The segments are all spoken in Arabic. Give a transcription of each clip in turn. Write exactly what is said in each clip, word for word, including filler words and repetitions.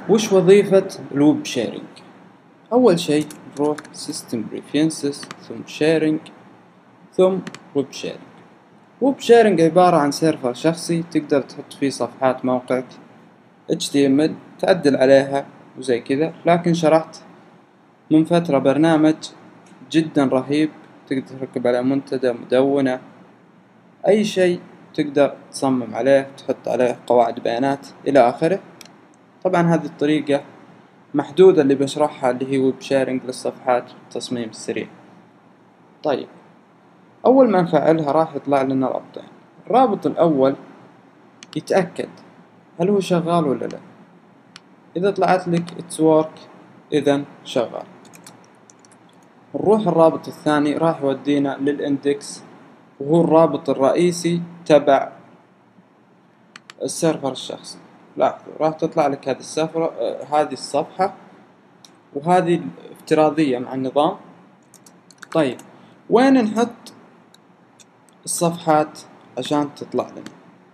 وش وظيفة الويب شيرنج؟ أول شي نروح سيستم بريفرنسز ثم شيرنج ثم ويب شيرنج. ويب شيرنج عبارة عن سيرفر شخصي تقدر تحط فيه صفحات موقعك إتش تي إم إل تعدل عليها وزي كذا، لكن شرحت من فترة برنامج جدا رهيب تقدر تركب عليه منتدى، مدونة، أي شيء تقدر تصمم عليه، تحط عليه قواعد بيانات إلى آخره. طبعا هذه الطريقة محدودة اللي بشرحها اللي هي ويب شيرنج للصفحات والتصميم السريع. طيب أول ما نفعلها راح يطلع لنا رابطين. الرابط الأول يتأكد هل هو شغال ولا لا. إذا طلعت لك it's work إذا شغال. نروح الرابط الثاني راح يودينا للإندكس وهو الرابط الرئيسي تبع السيرفر الشخصي. لاحظوا راح تطلع لك هذه السفرة آه هذه الصفحة وهذه افتراضية مع النظام. طيب وين نحط الصفحات عشان تطلع لنا؟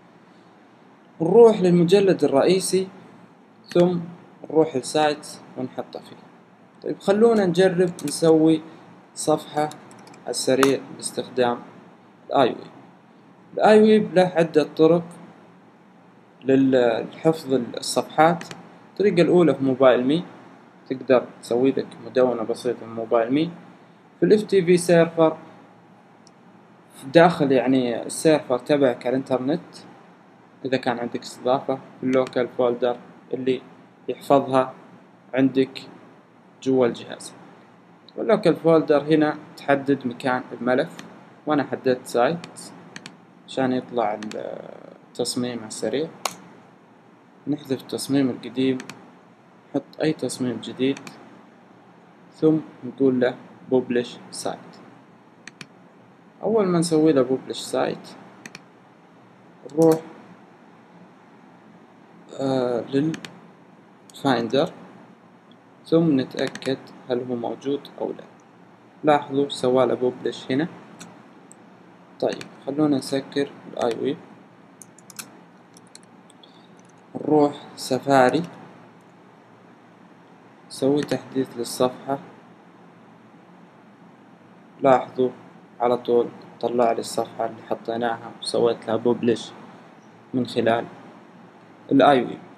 نروح للمجلد الرئيسي ثم نروح للسايت ونحطه فيه. طيب خلونا نجرب نسوي صفحة على السريع باستخدام الاي ويب. الاي ويب له عدة طرق للحفظ الصفحات. الطريقة الأولى في موبايل مي، تقدر تسوي لك مدونة بسيطة من موبايل مي. في الاف تي في سيرفر داخل يعني السيرفر تبعك على الانترنت إذا كان عندك استضافة في اللوكال فولدر اللي يحفظها عندك جوا الجهاز. واللوكال فولدر هنا تحدد مكان الملف، وأنا حددت سايت عشان يطلع التصميم على السريع. نحذف التصميم القديم، نحط أي تصميم جديد ثم نقول له publish site. أول ما نسوي له publish site نروح آه للفايندر ثم نتأكد هل هو موجود أو لا. لاحظوا سوى له publish هنا. طيب خلونا نسكر الاي ويب. نروح سفاري سوي تحديث للصفحة. لاحظوا على طول طلع لي الصفحة اللي حطيناها وسويت لها بوبلش من خلال الاي ويب.